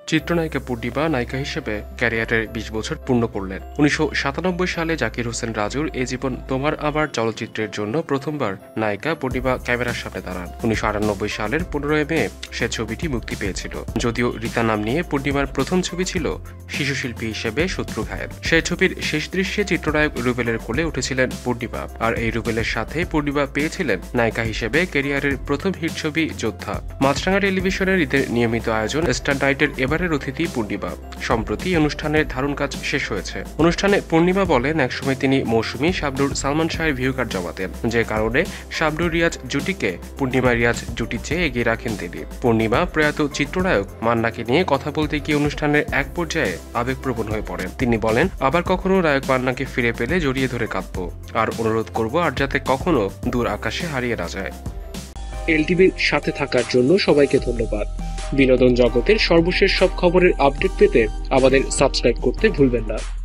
চিত্রনায়িকা পূর্ণিমা নায়িকা হিসেবে ক্যারিয়ারের ২০ বছর পূর্ণ করলেন। ১৯৯৭ সালে জাকির হোসেন রাজুর এ জীবন তোমার আমার চলচ্চিত্রের জন্য প্রথমবার নায়িকা পূর্ণিমা ক্যামেরার সামনে দাঁড়ান। ১৯৯৮ সালের ১৫ মে সে ছবিটি মুক্তি পেয়েছিল। যদিও রীতা নাম নিয়ে পূর্ণিমার প্রথম ছবি ছিল শিশুশিল্পী হিসেবে শত্রু ঘায়েল। সেই ছবির শেষ দৃশ্যে চিত্রনায়ক রুবেলের কোলে উঠেছিলেন পূর্ণিমা, আর এই রুবেলের সাথে পূর্ণিমা পেয়েছিলেন নায়িকা হিসেবে ক্যারিয়ারের প্রথম হিট ছবি যোদ্ধা। মাছরাঙা টেলিভিশনের ঈদের নিয়মিত আয়োজন স্টার নাইটের এবারের অতিথি পূর্ণিমা। সম্প্রতি অনুষ্ঠানের ধারণ কাজ শেষ হয়েছে। অনুষ্ঠানে পূর্ণিমা বলেন, একসময় তিনি মৌসুমী, শাবনূর, সালমান শাহের ভিউ কার্ড জমাতেন, যে কারণে শাবনূর রিয়াজ জুটিকে পূর্ণিমা রিয়াজ জুটির চেয়ে এগিয়ে রাখেন তিনি। পূর্ণিমা প্রয়াত চিত্রনায়ক মান্নাকে নিয়ে কথা বলতে গিয়ে অনুষ্ঠানের এক পর্যায়ে আবেগপ্রবণ হয়ে পড়েন। তিনি বলেন, আবার কখনো নায়ক মান্নাকে ফিরে পেলে জড়িয়ে ধরে কাঁদবো, আর অনুরোধ করব আর যাতে কখনো দূর আকাশে হারিয়ে না যায়। এলটিভির সাথে থাকার জন্য সবাইকে ধন্যবাদ। বিনোদন জগতের সর্বশেষ সব খবরের আপডেট পেতে আমাদের সাবস্ক্রাইব করতে ভুলবেন না।